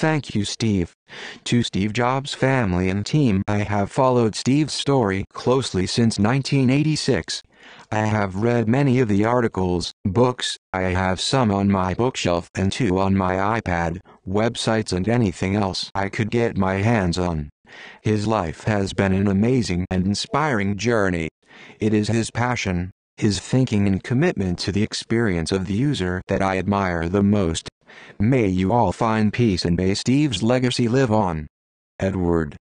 Thank you, Steve. To Steve Jobs' family and team, I have followed Steve's story closely since 1986. I have read many of the articles, books, I have some on my bookshelf and two on my iPad, websites and anything else I could get my hands on. His life has been an amazing and inspiring journey. It is his passion, his thinking and commitment to the experience of the user that I admire the most. May you all find peace and may Steve's legacy live on. Edward.